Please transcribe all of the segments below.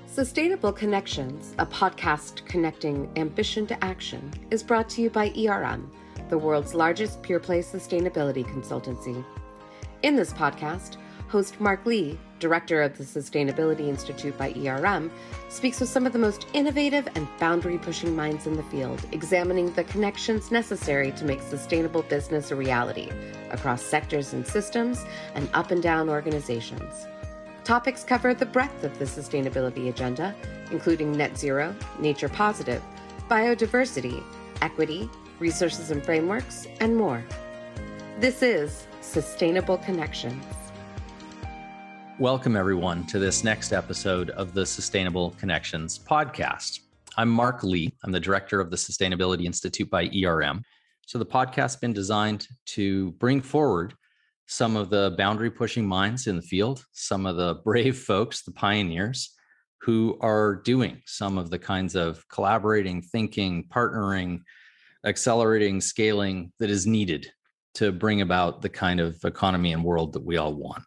Sustainable Connections, a podcast connecting ambition to action, is brought to you by the world's largest pure-play sustainability consultancy. In this podcast, host Mark Lee, director of the Sustainability Institute by speaks with some of the most innovative and boundary-pushing minds in the field, examining the connections necessary to make sustainable business a reality across sectors and systems and up and down organizations. Topics cover the breadth of the sustainability agenda, including net zero, nature positive, biodiversity, equity, resources and frameworks, and more. This is Sustainable Connections. Welcome, everyone, to this next episode of the Sustainable Connections podcast. I'm Mark Lee. I'm the director of the Sustainability Institute by So the podcast has been designed to bring forward some of the boundary-pushing minds in the field, some of the brave folks, the pioneers, who are doing some of the kinds of collaborating, thinking, partnering, accelerating, scaling that is needed to bring about the kind of economy and world that we all want.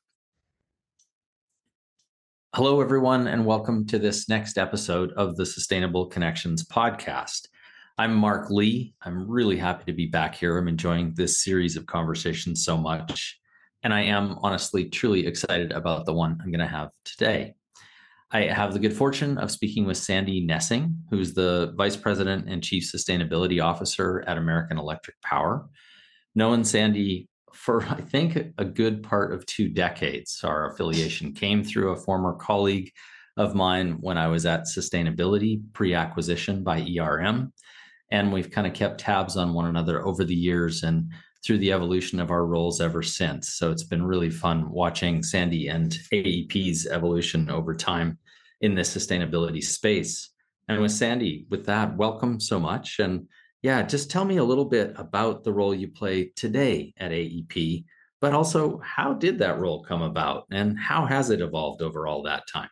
Hello, everyone, and welcome to this next episode of the Sustainable Connections podcast. I'm Mark Lee. I'm really happy to be back here. I'm enjoying this series of conversations so much. And I am honestly, truly excited about the one I'm going to have today. I have the good fortune of speaking with Sandy Nessing, who's the Vice President and Chief Sustainability Officer at American Electric Power. Known Sandy for, I think, a good part of 2 decades. Our affiliation came through a former colleague of mine when I was at Sustainability pre-acquisition by And we've kind of kept tabs on one another over the years and through the evolution of our roles ever since. So it's been really fun watching Sandy and AEP's evolution over time in this sustainability space. And with Sandy, with that, welcome so much. And yeah, just tell me a little bit about the role you play today at AEP, but also how did that role come about and how has it evolved over all that time?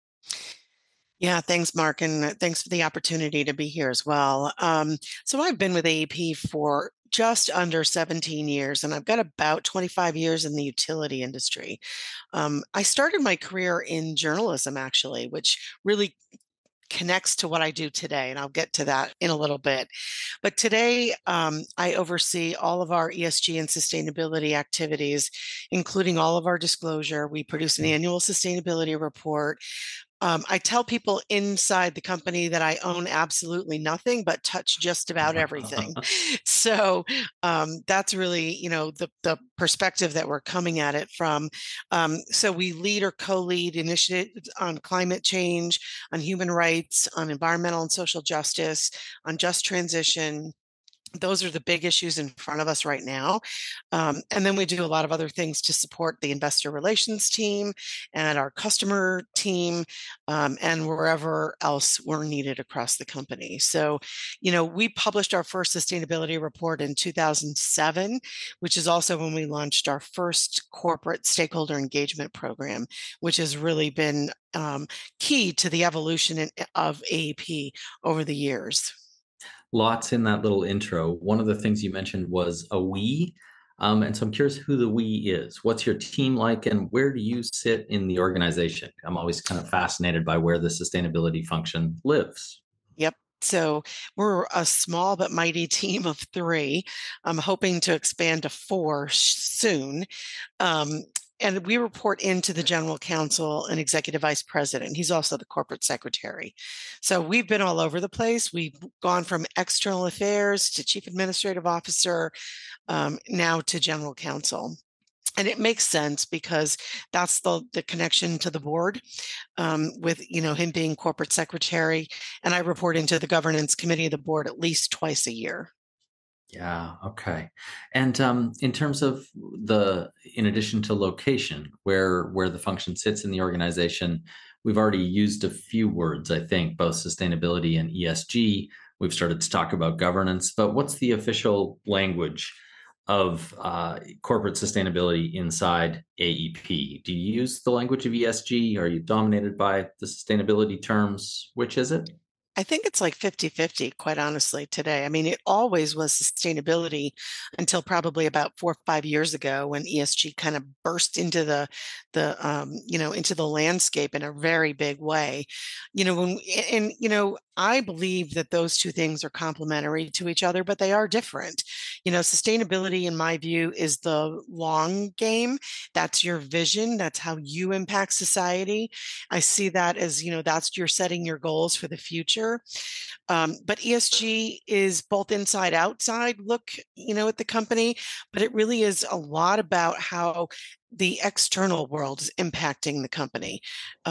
Yeah, thanks, Mark, and thanks for the opportunity to be here as well. So I've been with AEP for just under 17 years, and I've got about 25 years in the utility industry. I started my career in journalism, actually, which really connects to what I do today, and I'll get to that in a little bit. But today, I oversee all of our ESG and sustainability activities, including all of our disclosure. We produce an annual sustainability report. I tell people inside the company that I own absolutely nothing, but touch just about everything. So that's really, the perspective that we're coming at it from. So we lead or co-lead initiatives on climate change, on human rights, on environmental and social justice, on just transition. Those are the big issues in front of us right now. And then we do a lot of other things to support the investor relations team and our customer team and wherever else we're needed across the company. So, we published our first sustainability report in 2007, which is also when we launched our first corporate stakeholder engagement program, which has really been key to the evolution of AEP over the years. Lots in that little intro. One of the things you mentioned was a we. And so I'm curious who the we is. What's your team like and where do you sit in the organization? I'm always kind of fascinated by where the sustainability function lives. Yep. So we're a small but mighty team of 3. I'm hoping to expand to 4 soon. And we report into the general counsel and executive vice president. He's also the corporate secretary. So we've been all over the place. We've gone from external affairs to chief administrative officer, now to general counsel. And it makes sense because that's the connection to the board with, him being corporate secretary. And I report into the governance committee of the board at least twice a year. Yeah. Okay. And in terms of in addition to location, where the function sits in the organization, we've already used a few words, I think, both sustainability and ESG. We've started to talk about governance, but what's the official language of corporate sustainability inside AEP? Do you use the language of ESG? Are you dominated by the sustainability terms? Which is it? I think it's like 50-50, quite honestly, today. I mean, it always was sustainability until probably about 4 or 5 years ago when ESG kind of burst into into the landscape in a very big way. I believe that those two things are complementary to each other, but they are different. Sustainability, in my view, is the long game. That's your vision. That's how you impact society. I see that as, that's you're setting your goals for the future. But ESG is both inside outside look, at the company, but it really is a lot about how the external world is impacting the company.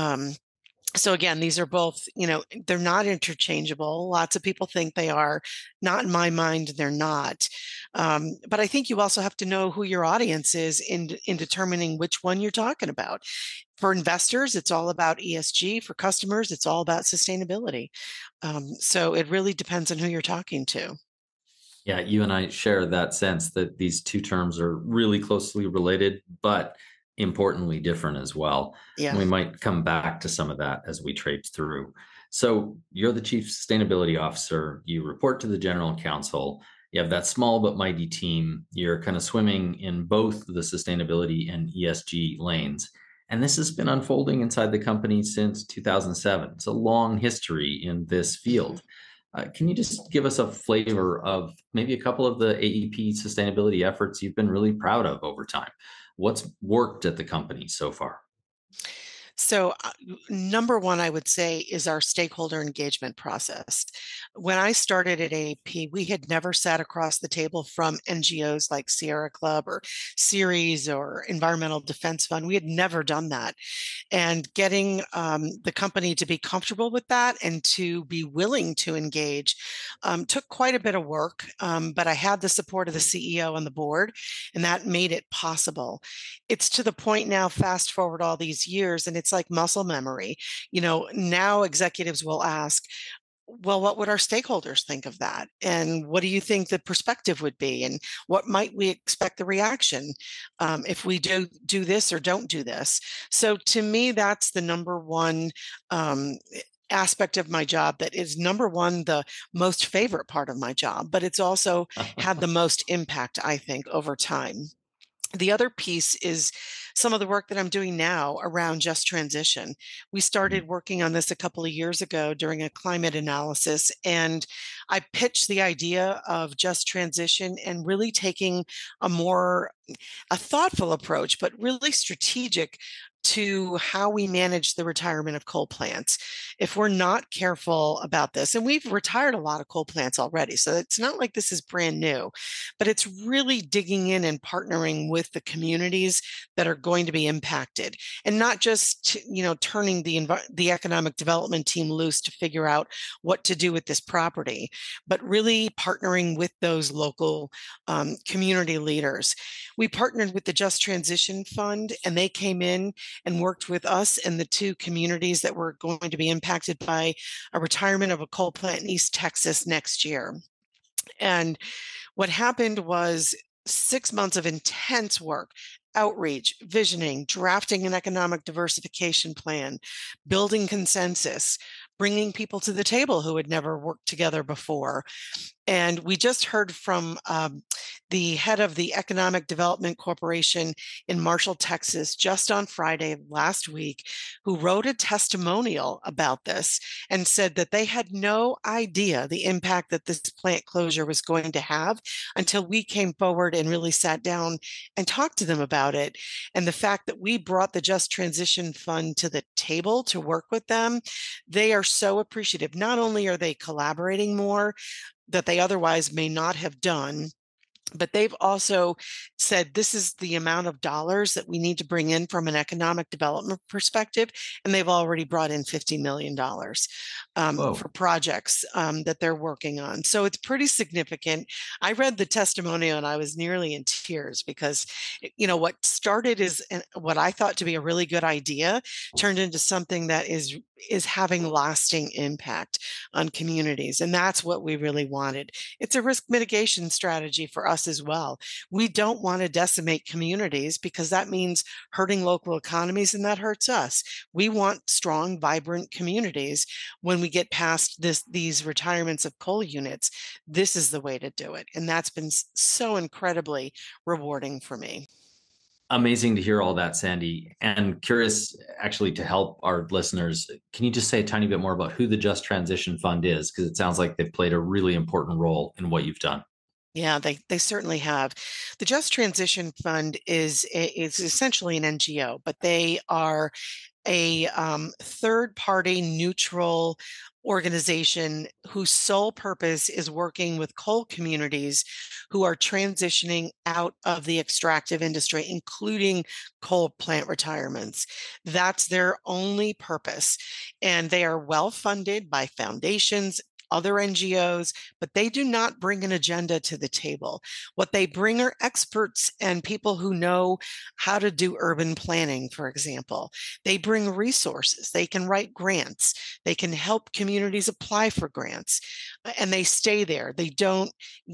So again, these are both, they're not interchangeable. Lots of people think they are. Not in my mind, they're not. But I think you also have to know who your audience is in determining which one you're talking about. For investors, it's all about ESG. For customers, it's all about sustainability. So it really depends on who you're talking to. Yeah, you and I share that sense that these two terms are really closely related, but importantly different as well. And Yeah. we might come back to some of that as we traipse through. So, you're the chief sustainability officer, you report to the general counsel, you have that small but mighty team, you're kind of swimming in both the sustainability and ESG lanes. And this has been unfolding inside the company since 2007. It's a long history in this field. Can you just give us a flavor of maybe a couple of the AEP sustainability efforts you've been really proud of over time? What's worked at the company so far? So, number one, I would say, is our stakeholder engagement process. When I started at AAP, we had never sat across the table from NGOs like Sierra Club or Ceres or Environmental Defense Fund. We had never done that. And getting the company to be comfortable with that and to be willing to engage took quite a bit of work. But I had the support of the CEO and the board, and that made it possible. It's to the point now, fast forward all these years, and it's like muscle memory. Now executives will ask, well, what would our stakeholders think of that? And what do you think the perspective would be? And what might we expect the reaction if we do this or don't do this? So to me, that's the number one aspect of my job that is number one, the most favorite part of my job, but it's also had the most impact, I think, over time. The other piece is some of the work that I'm doing now around just transition. We started working on this a couple of years ago during a climate analysis, and I pitched the idea of just transition and really taking a thoughtful approach, but really strategic to how we manage the retirement of coal plants. If we're not careful about this, and we've retired a lot of coal plants already, so it's not like this is brand new, but it's really digging in and partnering with the communities that are going to be impacted, and not just turning the economic development team loose to figure out what to do with this property, but really partnering with those local community leaders. We partnered with the Just Transition Fund, and they came in and worked with us and the two communities that were going to be impacted by a retirement of a coal plant in East Texas next year. And what happened was 6 months of intense work, outreach, visioning, drafting an economic diversification plan, building consensus, bringing people to the table who had never worked together before. And we just heard from the head of the Economic Development Corporation in Marshall, Texas, just on Friday of last week, who wrote a testimonial about this and said that they had no idea the impact that this plant closure was going to have until we came forward and really sat down and talked to them about it. And the fact that we brought the Just Transition Fund to the table to work with them, they are so appreciative. Not only are they collaborating more that they otherwise may not have done, but they've also said this is the amount of dollars that we need to bring in from an economic development perspective. And they've already brought in $50 million for projects that they're working on. So it's pretty significant. I read the testimonial and I was nearly in tears because, what started as what I thought to be a really good idea turned into something that is having lasting impact on communities. And that's what we really wanted. It's a risk mitigation strategy for us us as well. We don't want to decimate communities because that means hurting local economies, and that hurts us. We want strong, vibrant communities. When we get past these retirements of coal units, this is the way to do it. And that's been so incredibly rewarding for me. Amazing to hear all that, Sandy. And curious, actually, to help our listeners, can you just say a tiny bit more about who the Just Transition Fund is? Because it sounds like they've played a really important role in what you've done. Yeah, they certainly have. The Just Transition Fund is essentially an NGO, but they are a third-party neutral organization whose sole purpose is working with coal communities who are transitioning out of the extractive industry, including coal plant retirements. That's their only purpose. And they are well funded by foundations, other NGOs, but they do not bring an agenda to the table. What they bring are experts and people who know how to do urban planning, for example. They bring resources. They can write grants. They can help communities apply for grants, and they stay there. They don't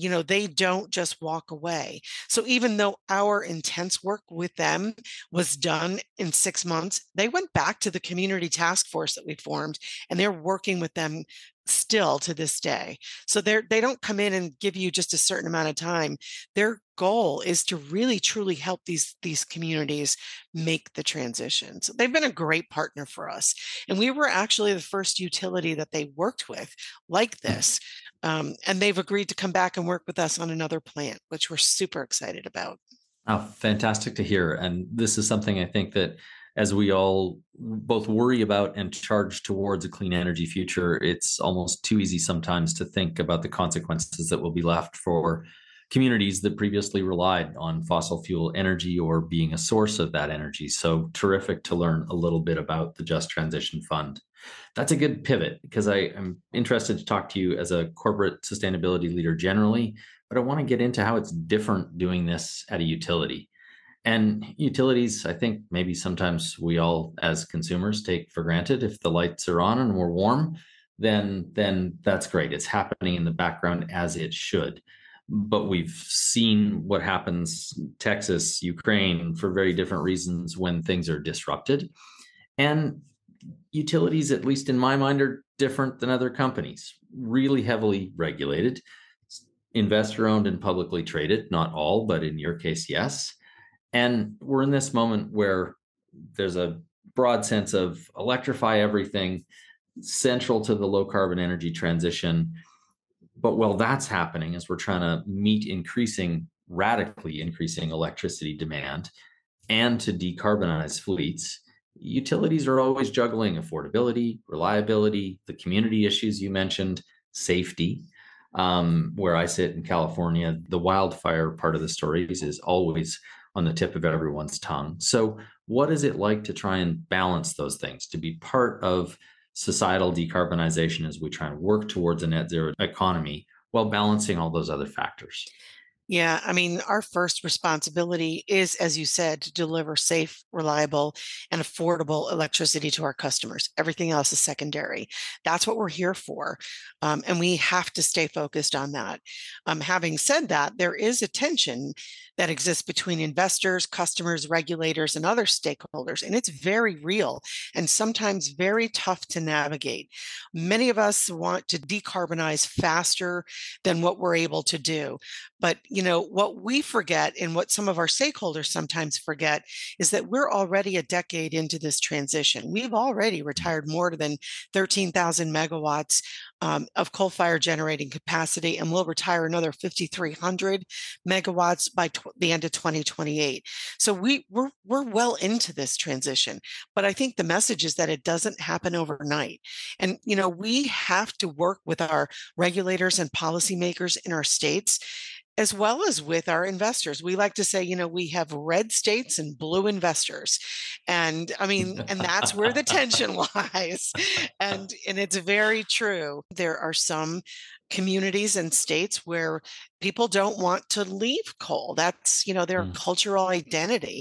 just walk away. So even though our intense work with them was done in 6 months, they went back to the community task force that we formed, and they're working with them still to this day. So they don't come in and give you just a certain amount of time. Their goal is to really truly help these communities make the transition. So they've been a great partner for us. And we were actually the first utility that they worked with like this. And they've agreed to come back and work with us on another plant, which we're super excited about. Oh, fantastic to hear. And this is something I think that as we all both worry about and charge towards a clean energy future, it's almost too easy sometimes to think about the consequences that will be left for communities that previously relied on fossil fuel energy or being a source of that energy. So terrific to learn a little bit about the Just Transition Fund. That's a good pivot because I'm interested to talk to you as a corporate sustainability leader generally, but I want to get into how it's different doing this at a utility. And utilities, I think maybe sometimes we all as consumers take for granted. If the lights are on and we're warm, then that's great. It's happening in the background as it should. But we've seen what happens Texas, Ukraine, for very different reasons when things are disrupted. And utilities, at least in my mind, are different than other companies, really heavily regulated, investor owned and publicly traded, not all, but in your case, yes. And we're in this moment where there's a broad sense of electrify everything, central to the low carbon energy transition. But while that's happening, as we're trying to meet radically increasing electricity demand and to decarbonize fleets, utilities are always juggling affordability, reliability, the community issues you mentioned, safety. Where I sit in California, the wildfire part of the stories is always on the tip of everyone's tongue. So what is it like to try and balance those things, to be part of societal decarbonization as we try and work towards a net zero economy while balancing all those other factors? Yeah, I mean, our first responsibility is, as you said, to deliver safe, reliable, and affordable electricity to our customers. Everything else is secondary. That's what we're here for. And we have to stay focused on that. Having said that, there is a tension that exists between investors, customers, regulators, and other stakeholders. And it's very real and sometimes very tough to navigate. Many of us want to decarbonize faster than what we're able to do. But, what we forget and what some of our stakeholders sometimes forget is that we're already a decade into this transition. We've already retired more than 13,000 megawatts of coal-fired generating capacity, and we'll retire another 5,300 megawatts by the end of 2028. So we're well into this transition, but I think the message is that it doesn't happen overnight. And we have to work with our regulators and policymakers in our states, as well as with our investors. We like to say, we have red states and blue investors. And I mean, and that's where the tension lies. And it's very true. There are some communities and states where people don't want to leave coal. That's, their cultural identity.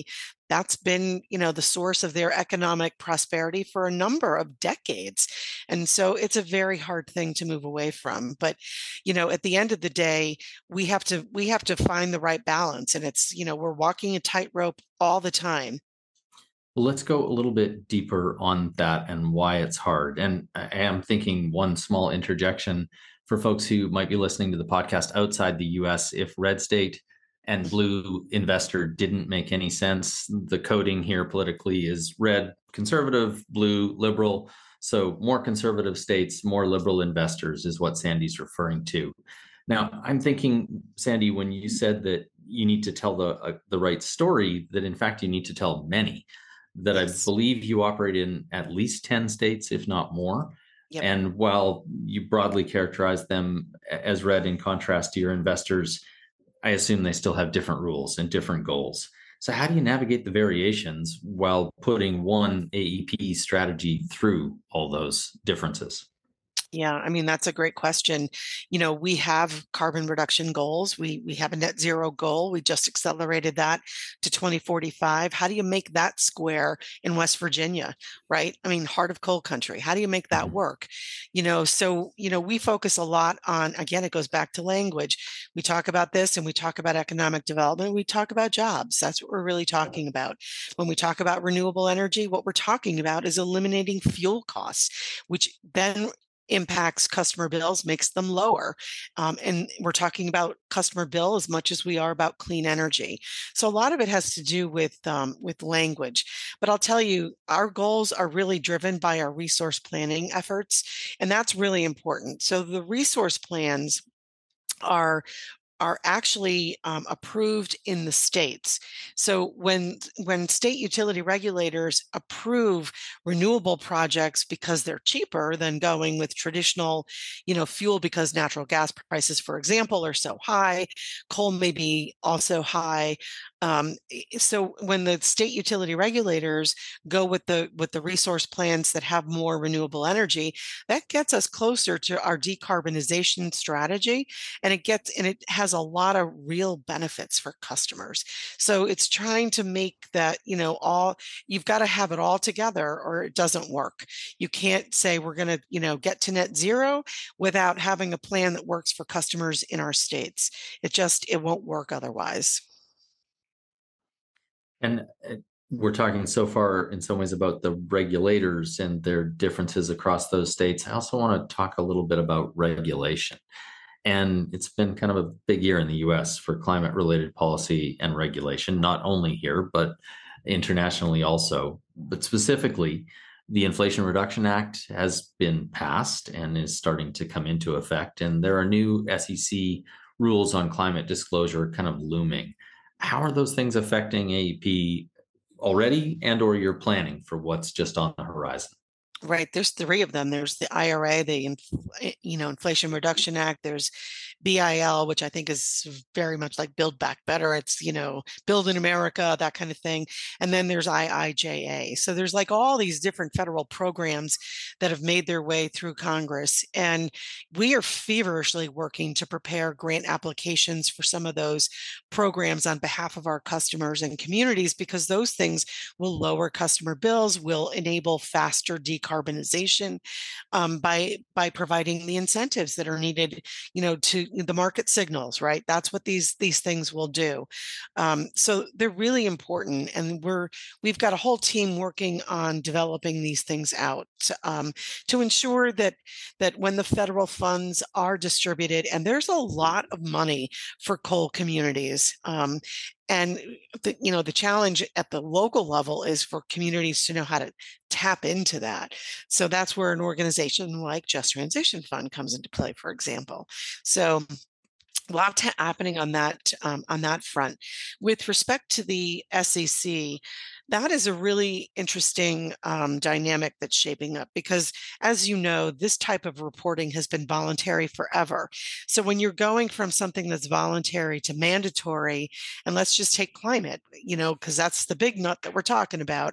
that's been, the source of their economic prosperity for a number of decades. And so it's a very hard thing to move away from. But, at the end of the day, we have to find the right balance. And it's, we're walking a tightrope all the time. Well, let's go a little bit deeper on that and why it's hard. And I am thinking one small interjection for folks who might be listening to the podcast outside the US. If red state and blue investor didn't make any sense, the coding here politically is red conservative, blue liberal. So more conservative states, more liberal investors is what Sandy's referring to. Now, I'm thinking, Sandy, when you said that you need to tell the right story, that in fact you need to tell many, that Yes. I believe you operate in at least 10 states, if not more. Yep. And while you broadly characterize them as red in contrast to your investors, I assume they still have different rules and different goals. So how do you navigate the variations while putting one AEP strategy through all those differences? Yeah, I mean, that's a great question. We have carbon reduction goals. We have a net zero goal. We just accelerated that to 2045. How do you make that square in West Virginia, right? I mean, heart of coal country. How do you make that work? So, we focus a lot on, again, it goes back to language. We talk about this and we talk about economic development. We talk about jobs. That's what we're really talking about. When we talk about renewable energy, what we're talking about is eliminating fuel costs, which then impacts customer bills, makes them lower. And we're talking about customer bill as much as we are about clean energy. So a lot of it has to do with language. But I'll tell you, our goals are really driven by our resource planning efforts, and that's really important. So the resource plans are actually approved in the states. So when state utility regulators approve renewable projects because they're cheaper than going with traditional, fuel, because natural gas prices, for example, are so high, coal may be also high. So when the state utility regulators go with the resource plans that have more renewable energy, that gets us closer to our decarbonization strategy, and it has a lot of real benefits for customers. So it's trying to make that, you've got to have it all together or it doesn't work. You can't say we're going to, get to net zero without having a plan that works for customers in our states. It won't work otherwise. And we're talking so far in some ways about the regulators and their differences across those states. I also want to talk a little bit about regulation. And it's been kind of a big year in the US for climate related policy and regulation, not only here, but internationally also. But specifically, the Inflation Reduction Act has been passed and is starting to come into effect. And there are new SEC rules on climate disclosure kind of looming. How are those things affecting AEP already and or your planning for what's just on the horizon? Right. There's three of them. There's the IRA, the Inflation Reduction Act. There's BIL, which I think is very much like Build Back Better. It's, Build in America, that kind of thing. And then there's IIJA. So there's like all these different federal programs that have made their way through Congress. And we are feverishly working to prepare grant applications for some of those programs on behalf of our customers and communities, because those things will lower customer bills, will enable faster decarbonization by providing the incentives that are needed, to the market signals, right? That's what these things will do. So they're really important, and we've got a whole team working on developing these things out to ensure that when the federal funds are distributed, and there's a lot of money for coal communities. And the challenge at the local level is for communities to know how to tap into that. So that's where an organization like Just Transition Fund comes into play, for example. So a lot happening on that front. With respect to the SEC, That is a really interesting dynamic that's shaping up because, as you know, this type of reporting has been voluntary forever. So when you're going from something that's voluntary to mandatory, and let's just take climate, because that's the big nut that we're talking about.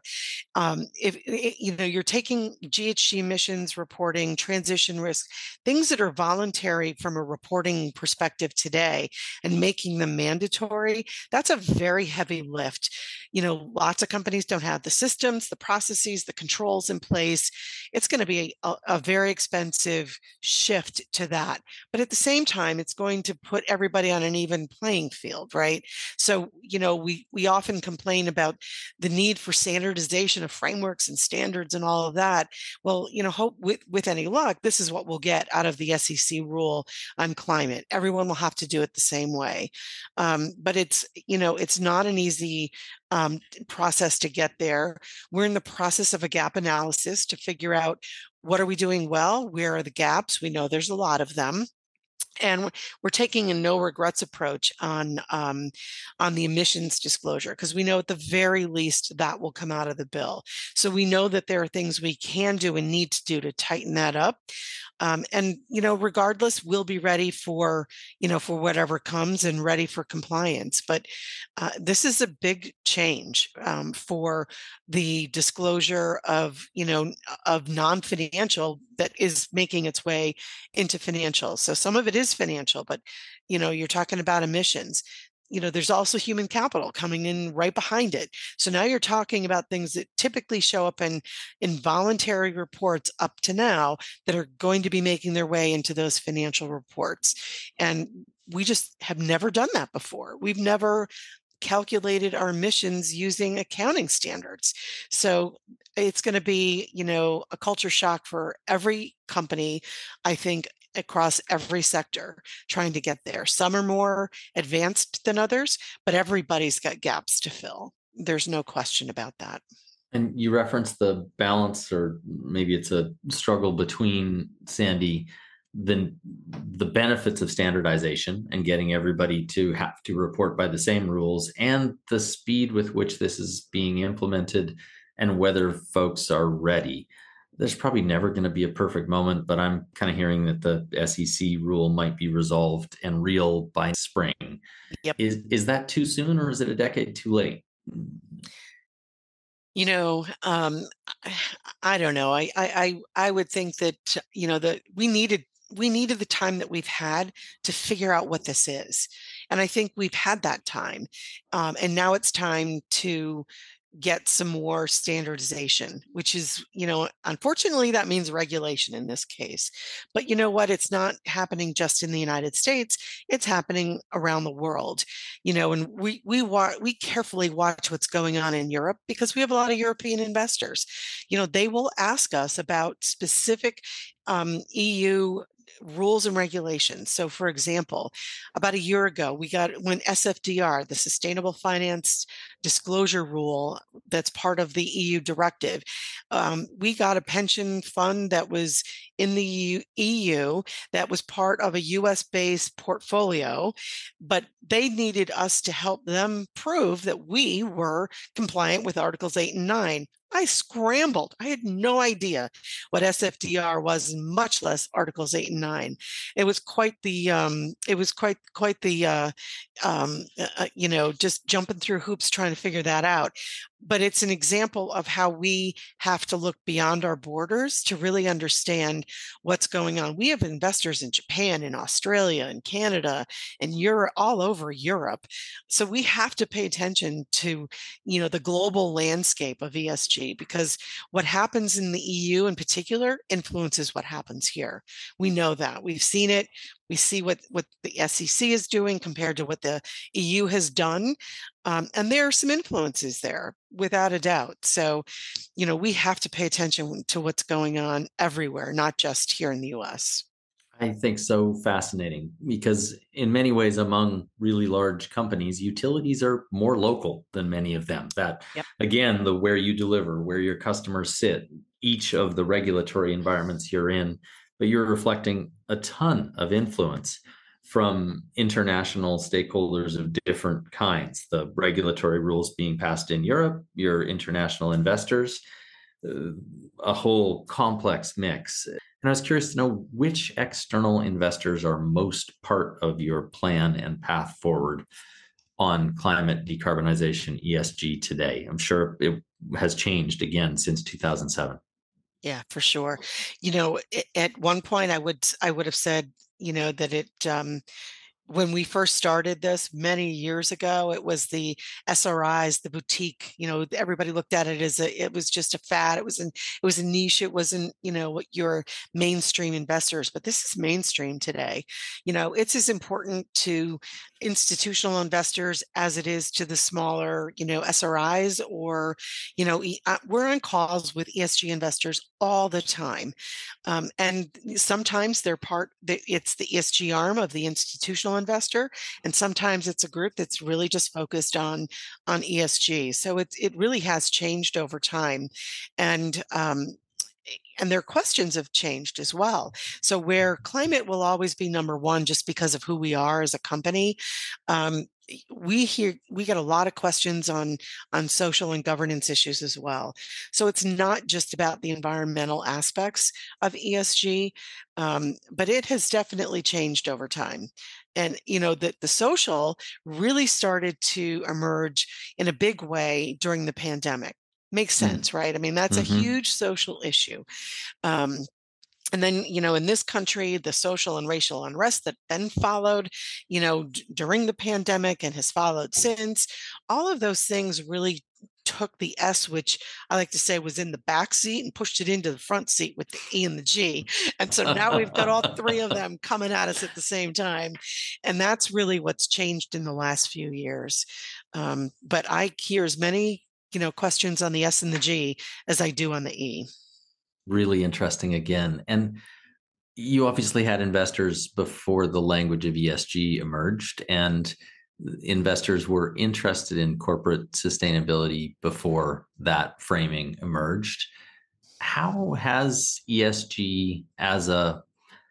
If you're taking GHG emissions reporting, transition risk, things that are voluntary from a reporting perspective today, and making them mandatory, that's a very heavy lift. Lots of companies don't have the systems, the processes, the controls in place. It's going to be a very expensive shift to that. But at the same time, it's going to put everybody on an even playing field, right? So, we often complain about the need for standardization of frameworks and standards and all of that. Well, hope with any luck, this is what we'll get out of the SEC rule on climate. Everyone will have to do it the same way. But it's not an easy process to get there. We're in the process of a gap analysis to figure out what are we doing well, where are the gaps. We know there's a lot of them. And we're taking a no regrets approach on the emissions disclosure, because we know at the very least that will come out of the bill. So we know that there are things we can do and need to do to tighten that up. And regardless, we'll be ready for whatever comes and ready for compliance. But this is a big change for the disclosure of non-financial that is making its way into financial. So some of it is financial, but you're talking about emissions. There's also human capital coming in right behind it. So now you're talking about things that typically show up in voluntary reports up to now that are going to be making their way into those financial reports. And we just have never done that before. We've never calculated our emissions using accounting standards. So it's going to be, a culture shock for every company, I think, across every sector trying to get there. Some are more advanced than others, but everybody's got gaps to fill. There's no question about that. And you referenced the balance, or maybe it's a struggle between, Sandy, the benefits of standardization and getting everybody to have to report by the same rules, and the speed with which this is being implemented and whether folks are ready. There's probably never going to be a perfect moment, but I'm kind of hearing that the SEC rule might be resolved and real by spring. Yep. Is that too soon, or is it a decade too late? I don't know. I would think that that we needed the time that we've had to figure out what this is, and I think we've had that time, and now it's time to get some more standardization, which is, unfortunately, that means regulation in this case. But you know what? It's not happening just in the United States. It's happening around the world, and we carefully watch what's going on in Europe because we have a lot of European investors. They will ask us about specific EU rules and regulations. So, for example, about a year ago, when SFDR, the Sustainable Finance Disclosure Rule, that's part of the EU directive, we got a pension fund that was in the EU that was part of a US-based portfolio, but they needed us to help them prove that we were compliant with Articles 8 and 9. I scrambled. I had no idea what SFDR was, much less Articles 8 and 9. It was quite the just jumping through hoops trying to figure that out. But it's an example of how we have to look beyond our borders to really understand what's going on. We have investors in Japan, in Australia, in Canada, and Europe, all over Europe. So we have to pay attention to, the global landscape of ESG, because what happens in the EU in particular influences what happens here. We know that. We've seen it. We see what the SEC is doing compared to what the EU has done. And there are some influences there, without a doubt. So, we have to pay attention to what's going on everywhere, not just here in the US. I think so fascinating because in many ways, among really large companies, utilities are more local than many of them. That, Yep. again, the where you deliver, where your customers sit, each of the regulatory environments you're in, but you're reflecting a ton of influence. from international stakeholders of different kinds, the regulatory rules being passed in Europe, your international investors, a whole complex mix. And I was curious to know which external investors are most part of your plan and path forward on climate decarbonization, ESG today. I'm sure it has changed again since 2007. Yeah, for sure. At one point I would have said, that when we first started this many years ago, it was the SRIs, the boutique. Everybody looked at it as it was just a fad. It was a niche. It wasn't, what your mainstream investors. But this is mainstream today. It's as important to institutional investors as it is to the smaller, SRIs or, we're on calls with ESG investors all the time. And sometimes it's the ESG arm of the institutional investor, and sometimes it's a group that's really just focused on ESG. So it really has changed over time, and their questions have changed as well. So where climate will always be number one, just because of who we are as a company, um, we get a lot of questions on social and governance issues as well. So it's not just about the environmental aspects of ESG, but it has definitely changed over time. And the social really started to emerge in a big way during the pandemic. Makes sense, right? I mean, that's a Mm-hmm. huge social issue. Um, and then, in this country, the social and racial unrest that then followed, during the pandemic and has followed since, all of those things really took the S, which I like to say was in the back seat, and pushed it into the front seat with the E and the G. And so now we've got all three of them coming at us at the same time. And that's really what's changed in the last few years. But I hear as many, questions on the S and the G as I do on the E. Really interesting again. And you obviously had investors before the language of ESG emerged, and investors were interested in corporate sustainability before that framing emerged. How has ESG as a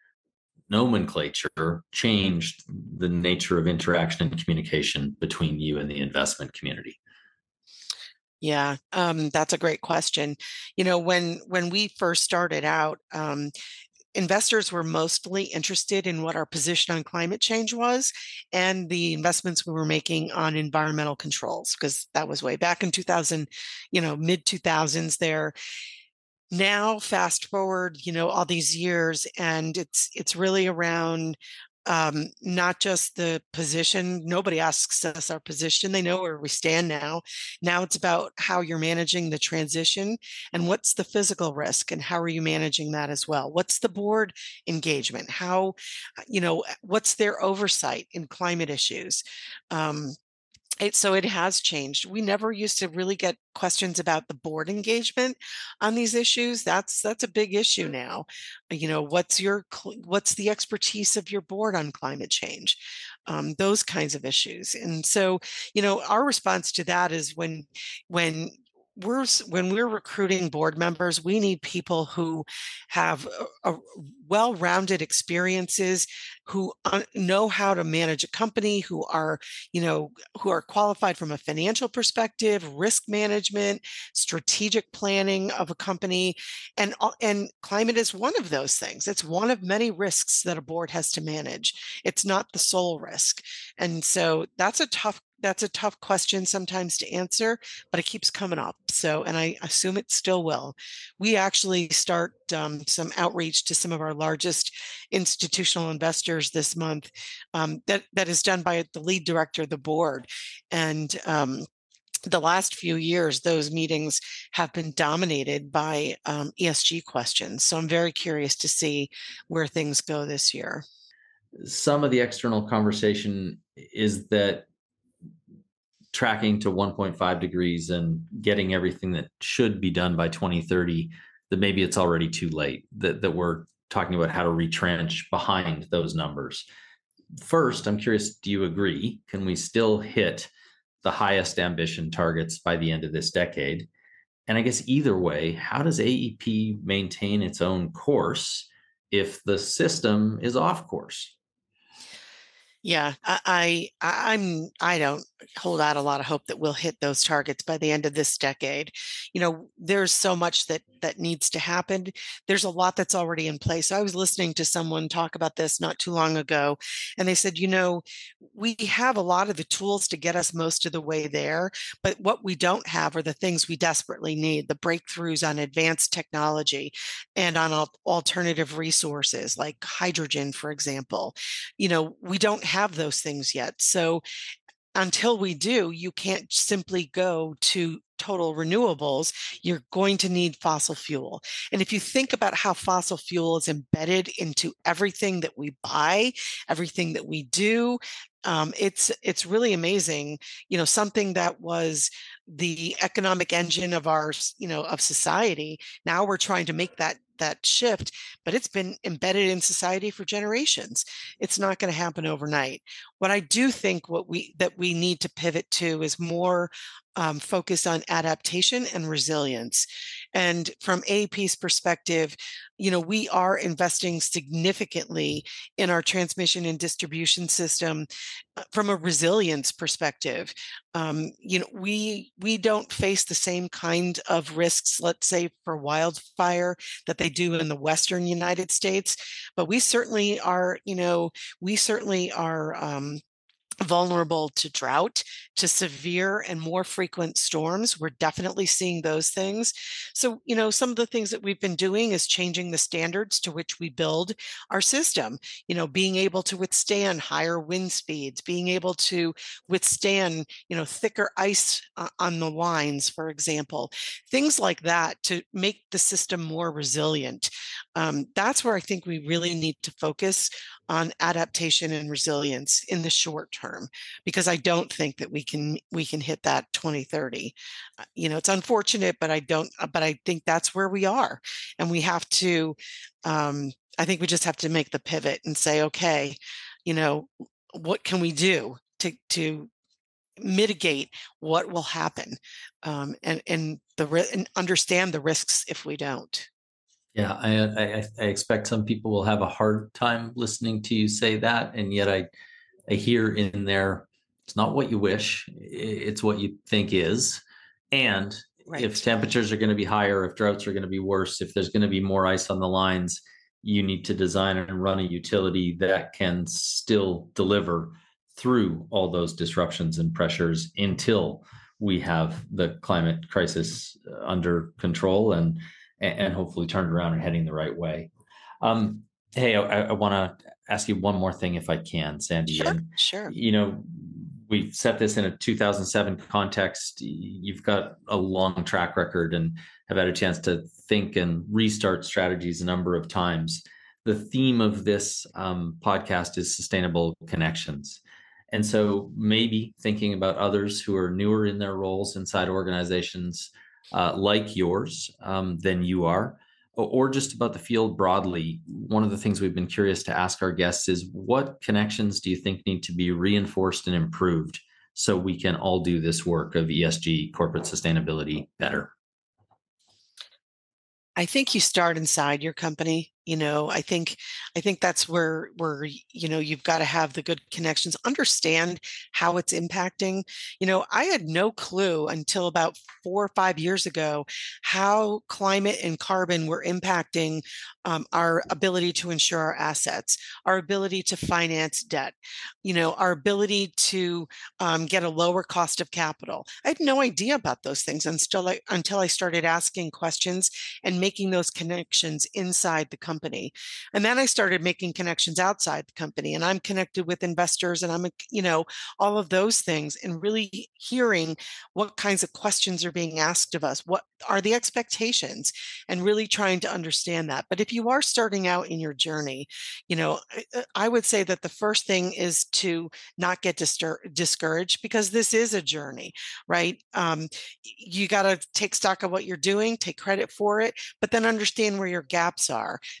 nomenclature changed the nature of interaction and communication between you and the investment community? Yeah, that's a great question. When we first started out, investors were mostly interested in what our position on climate change was and the investments we were making on environmental controls, because that was way back in 2000, mid 2000s there. Now, fast forward, all these years, and it's really around not just the position. Nobody asks us our position. They know where we stand now. Now it's about how you're managing the transition and what's the physical risk and how are you managing that as well? What's the board engagement? What's their oversight in climate issues? So it has changed. We never used to really get questions about the board engagement on these issues. That's a big issue now. What's the expertise of your board on climate change? Those kinds of issues. And so, our response to that is when we're recruiting board members, we need people who have well-rounded experiences, who know how to manage a company, who are qualified from a financial perspective, risk management, strategic planning of a company, and climate is one of those things. It's one of many risks that a board has to manage. It's not the sole risk, and so that's a tough question sometimes to answer, but it keeps coming up. So, and I assume it still will. We actually start some outreach to some of our largest institutional investors this month. That is done by the lead director of the board, and the last few years, those meetings have been dominated by ESG questions. So I'm very curious to see where things go this year. Some of the external conversation is that tracking to 1.5 degrees and getting everything that should be done by 2030, that maybe it's already too late, that we're talking about how to retrench behind those numbers. First, I'm curious, do you agree? Can we still hit the highest ambition targets by the end of this decade? And I guess either way, how does AEP maintain its own course if the system is off course? Yeah, I don't hold out a lot of hope that we'll hit those targets by the end of this decade. There's so much that needs to happen. There's a lot that's already in place. I was listening to someone talk about this not too long ago, and they said, we have a lot of the tools to get us most of the way there, but what we don't have are the things we desperately need, the breakthroughs on advanced technology and on alternative resources like hydrogen, for example. We don't have those things yet. So until we do, you can't simply go to total renewables. You're going to need fossil fuel. And if you think about how fossil fuel is embedded into everything that we buy, everything that we do, it's really amazing. Something that was the economic engine of of society. Now we're trying to make that shift, but it's been embedded in society for generations. It's not going to happen overnight. What I do think that we need to pivot to is more focus on adaptation and resilience. And from AEP's perspective, we are investing significantly in our transmission and distribution system from a resilience perspective. We don't face the same kind of risks, let's say, for wildfire that they do in the Western United States, but we certainly are, vulnerable to drought, to severe and more frequent storms. We're definitely seeing those things. So, some of the things that we've been doing is changing the standards to which we build our system, being able to withstand higher wind speeds, being able to withstand, thicker ice on the lines, for example, things like that to make the system more resilient. That's where I think we really need to focus on adaptation and resilience in the short term, because I don't think that we can hit that 2030. It's unfortunate, but I think that's where we are. And we have to, I think we just have to make the pivot and say, okay, what can we do to mitigate what will happen, and understand the risks if we don't. Yeah, I expect some people will have a hard time listening to you say that, and yet I hear in there, it's not what you wish, it's what you think is. And Right. if temperatures are going to be higher, if droughts are going to be worse, if there's going to be more ice on the lines, you need to design and run a utility that can still deliver through all those disruptions and pressures until we have the climate crisis under control and hopefully turned around and heading the right way. Hey, I want to ask you one more thing if I can, Sandy. Sure, And, sure. We set this in a 2007 context. You've got a long track record and have had a chance to think and restart strategies a number of times. The theme of this podcast is sustainable connections. And so maybe thinking about others who are newer in their roles inside organizations like yours than you are, or just about the field broadly. One of the things we've been curious to ask our guests is, what connections do you think need to be reinforced and improved so we can all do this work of ESG, corporate sustainability, better? I think you start inside your company. I think that's where you've got to have the good connections, understand how it's impacting. I had no clue until about 4 or 5 years ago how climate and carbon were impacting our ability to insure our assets, our ability to finance debt, our ability to get a lower cost of capital. I had no idea about those things until I started asking questions and making those connections inside the company. And then I started making connections outside the company, and I'm connected with investors, and I'm, all of those things, and really hearing what kinds of questions are being asked of us. What are the expectations, and really trying to understand that. But if you are starting out in your journey, I would say that the first thing is to not get discouraged, because this is a journey, right? You got to take stock of what you're doing, take credit for it, but then understand where your gaps are.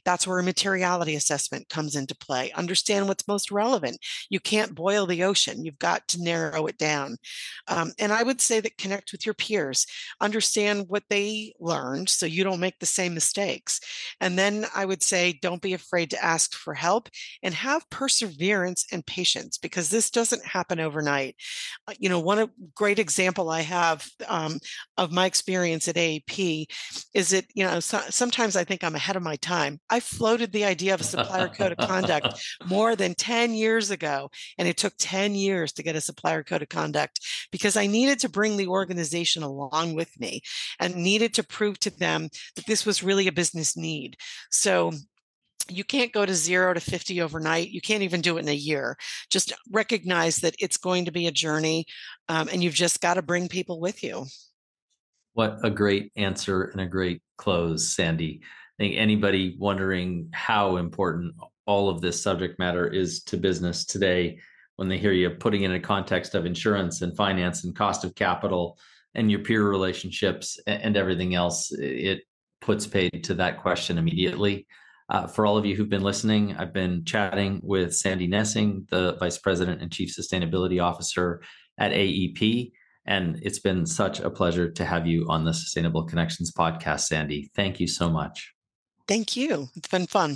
That's where a materiality assessment comes into play. Understand what's most relevant. You can't boil the ocean. You've got to narrow it down. And I would say that connect with your peers, understand what they learned so you don't make the same mistakes. And then I would say, don't be afraid to ask for help and have perseverance and patience, because this doesn't happen overnight. One great example I have of my experience at AEP is that, sometimes I think I'm ahead of my time. I floated the idea of a supplier code of conduct more than 10 years ago, and it took 10 years to get a supplier code of conduct because I needed to bring the organization along with me and needed to prove to them that this was really a business need. So you can't go to 0 to 50 overnight. You can't even do it in a year. Just recognize that it's going to be a journey, and you've just got to bring people with you. What a great answer and a great close, Sandy. I think anybody wondering how important all of this subject matter is to business today, when they hear you putting it in a context of insurance and finance and cost of capital and your peer relationships and everything else, it puts paid to that question immediately. For all of you who've been listening, I've been chatting with Sandy Nessing, the Vice President and Chief Sustainability Officer at AEP. And it's been such a pleasure to have you on the Sustainable Connections podcast, Sandy. Thank you so much. Thank you. It's been fun.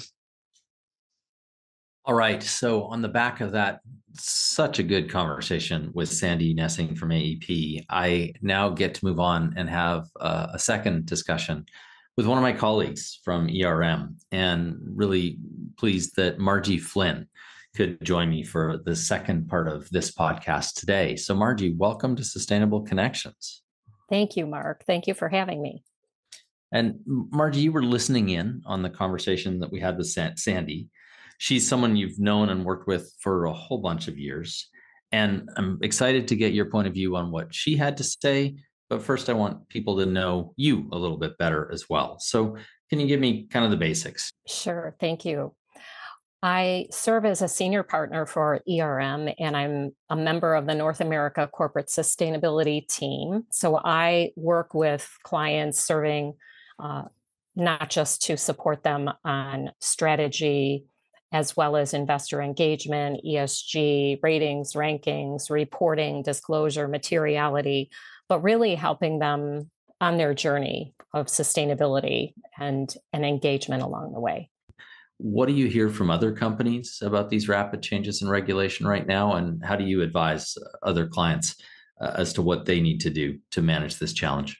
All right. So on the back of that, such a good conversation with Sandy Nessing from AEP, I now get to move on and have a second discussion with one of my colleagues from ERM, and really pleased that Margie Flynn could join me for the second part of this podcast today. So Margie, welcome to Sustainable Connections. Thank you, Mark. Thank you for having me. And Margie, you were listening in on the conversation that we had with Sandy. She's someone you've known and worked with for a whole bunch of years. And I'm excited to get your point of view on what she had to say. But first, I want people to know you a little bit better as well. So can you give me kind of the basics? Sure. Thank you. I serve as a senior partner for ERM, and I'm a member of the North America Corporate Sustainability Team. So I work with clients serving not just to support them on strategy, as well as investor engagement, ESG, ratings, rankings, reporting, disclosure, materiality, but really helping them on their journey of sustainability and engagement along the way. What do you hear from other companies about these rapid changes in regulation right now? And how do you advise other clients as to what they need to do to manage this challenge?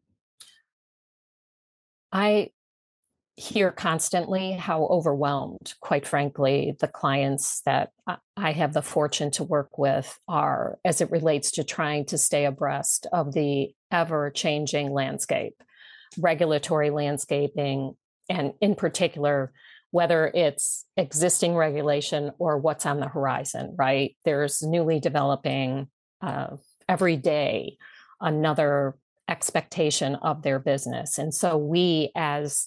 I hear constantly how overwhelmed, quite frankly, the clients that I have the fortune to work with are as it relates to trying to stay abreast of the ever-changing landscape, regulatory landscaping, and in particular, whether it's existing regulation or what's on the horizon, right? There's newly developing every day another expectation of their business. And so we, as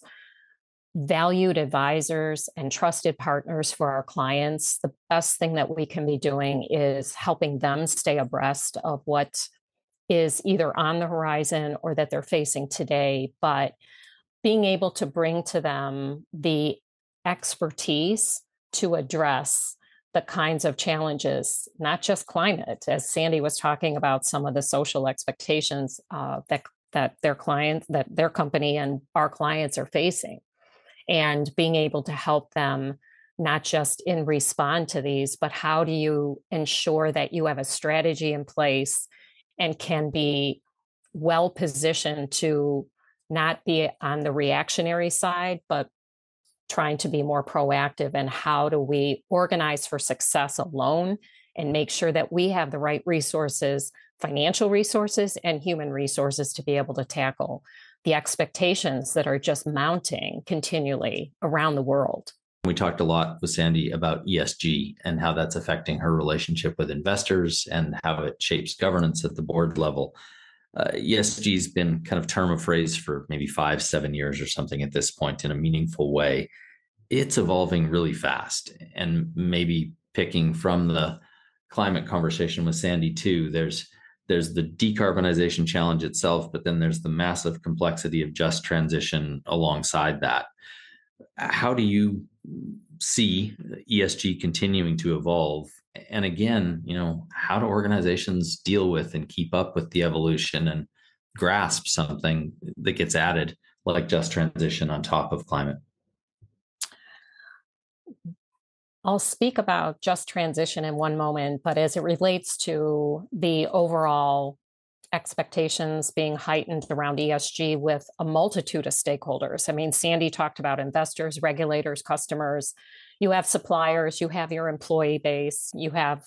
valued advisors and trusted partners for our clients, the best thing that we can be doing is helping them stay abreast of what is either on the horizon or that they're facing today, but being able to bring to them the expertise to address the kinds of challenges, not just climate, as Sandy was talking about, some of the social expectations that their clients, that their company and our clients are facing, and being able to help them not just in respond to these, but how do you ensure that you have a strategy in place and can be well positioned to not be on the reactionary side, but trying to be more proactive. And how do we organize for success alone and make sure that we have the right resources, financial resources and human resources, to be able to tackle the expectations that are just mounting continually around the world. We talked a lot with Sandy about ESG and how that's affecting her relationship with investors and how it shapes governance at the board level. ESG has been kind of term of phrase for maybe 5-7 years or something at this point in a meaningful way. It's evolving really fast, and maybe picking from the climate conversation with Sandy too, there's the decarbonization challenge itself, but then there's the massive complexity of just transition alongside that. How do you see ESG continuing to evolve? And again, how do organizations deal with and keep up with the evolution and grasp something that gets added like just transition on top of climate? I'll speak about just transition in one moment, but as it relates to the overall expectations being heightened around ESG with a multitude of stakeholders. I mean, Sandy talked about investors, regulators, customers. You have suppliers, you have your employee base, you have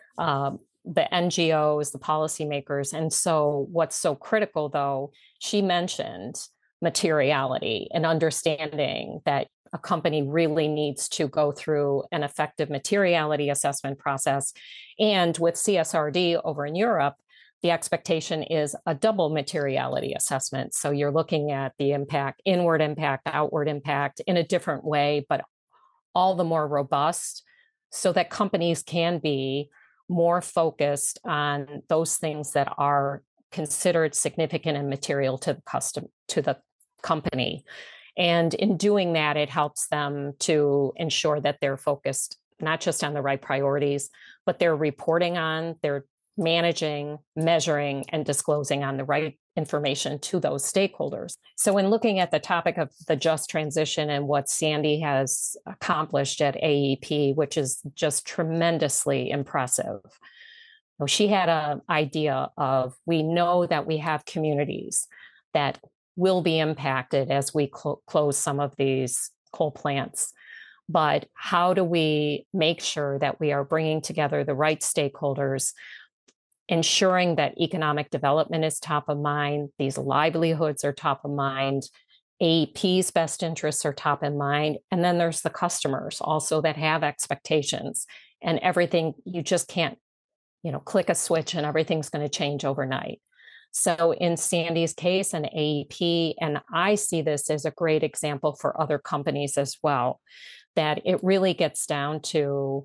the NGOs, the policymakers. And so what's so critical, though, she mentioned materiality and understanding that a company really needs to go through an effective materiality assessment process. And with CSRD over in Europe, the expectation is a double materiality assessment. So you're looking at the impact, inward impact, outward impact in a different way, but all the more robust so that companies can be more focused on those things that are considered significant and material to the company. And in doing that, it helps them to ensure that they're focused not just on the right priorities, but they're reporting on, they're managing, measuring, and disclosing on the right information to those stakeholders. So in looking at the topic of the just transition and what Sandy has accomplished at AEP, which is just tremendously impressive, she had an idea of, we know that we have communities that will be impacted as we close some of these coal plants. But how do we make sure that we are bringing together the right stakeholders, ensuring that economic development is top of mind, these livelihoods are top of mind, AEP's best interests are top of mind, and then there's the customers also that have expectations, and everything, you just can't, click a switch and everything's going to change overnight. So in Sandy's case and AEP, and I see this as a great example for other companies as well, that it really gets down to,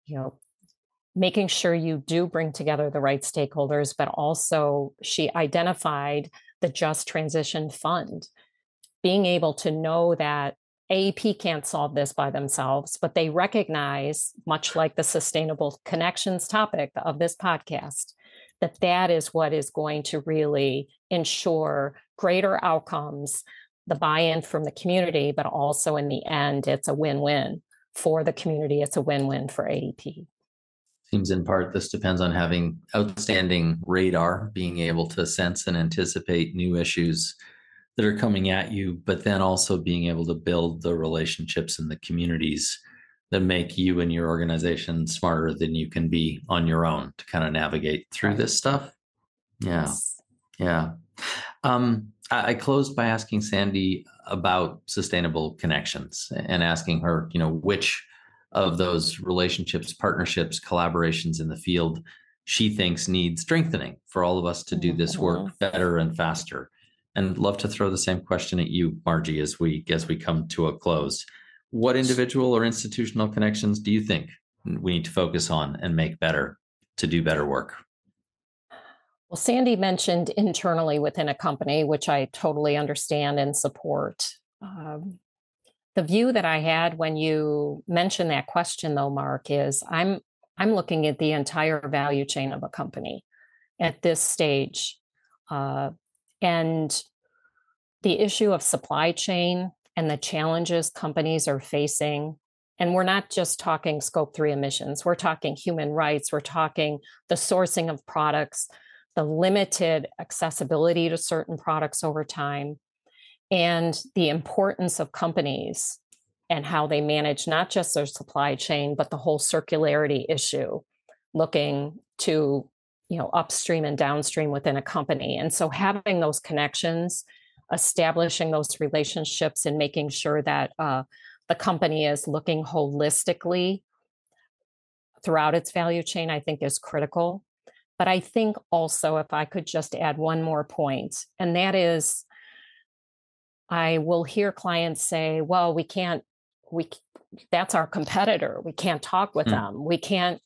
making sure you do bring together the right stakeholders, but also she identified the Just Transition Fund, being able to know that AEP can't solve this by themselves, but they recognize, much like the sustainable connections topic of this podcast, that is what is going to really ensure greater outcomes, the buy-in from the community, but also in the end, it's a win-win for the community. It's a win-win for AEP. Seems in part this depends on having outstanding radar, being able to sense and anticipate new issues that are coming at you, but then also being able to build the relationships in the communities that make you and your organization smarter than you can be on your own to kind of navigate through this stuff. Yeah. Yes. Yeah. I closed by asking Sandy about sustainable connections and asking her, which of those relationships, partnerships, collaborations in the field she thinks need strengthening for all of us to do this work better and faster. And love to throw the same question at you, Margie, as we come to a close. What individual or institutional connections do you think we need to focus on and make better to do better work? Well, Sandy mentioned internally within a company, which I totally understand and support. The view that I had when you mentioned that question, though, Mark, is I'm looking at the entire value chain of a company at this stage. And the issue of supply chain and the challenges companies are facing, and we're not just talking Scope 3 emissions, we're talking human rights, we're talking the sourcing of products, the limited accessibility to certain products over time, and the importance of companies and how they manage not just their supply chain, but the whole circularity issue, looking to upstream and downstream within a company. And so having those connections, establishing those relationships, and making sure that the company is looking holistically throughout its value chain, I think is critical. But I think also, if I could just add one more point, and that is, I will hear clients say, well, that's our competitor. We can't talk with them. We can't,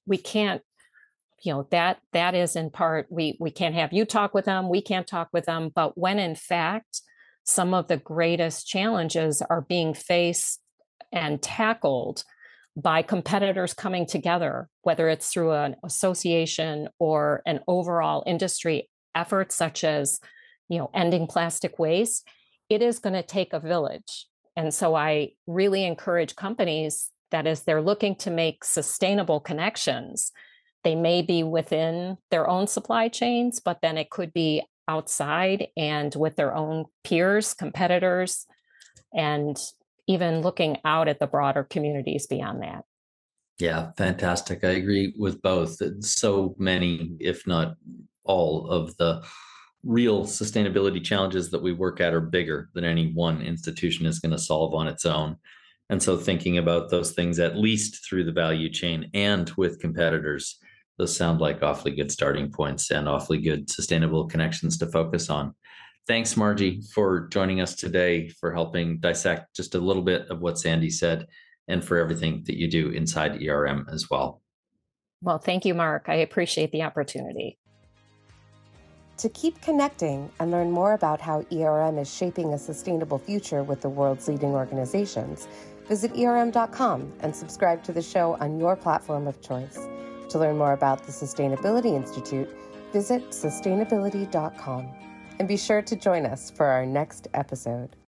that is in part, we can't have you talk with them. We can't talk with them. But when in fact, some of the greatest challenges are being faced and tackled by competitors coming together, whether it's through an association or an overall industry effort, such as, ending plastic waste. It is going to take a village. And so I really encourage companies that as they're looking to make sustainable connections, they may be within their own supply chains, but then it could be outside and with their own peers, competitors, and even looking out at the broader communities beyond that. Yeah, fantastic. I agree with both. So many, if not all, of the real sustainability challenges that we work at are bigger than any one institution is going to solve on its own. And so thinking about those things, at least through the value chain and with competitors, those sound like awfully good starting points and awfully good sustainable connections to focus on. Thanks, Margie, for joining us today, for helping dissect just a little bit of what Sandy said, and for everything that you do inside ERM as well. Well, thank you, Mark. I appreciate the opportunity. To keep connecting and learn more about how ERM is shaping a sustainable future with the world's leading organizations, visit ERM.com and subscribe to the show on your platform of choice. To learn more about the Sustainability Institute, visit sustainability.com. And be sure to join us for our next episode.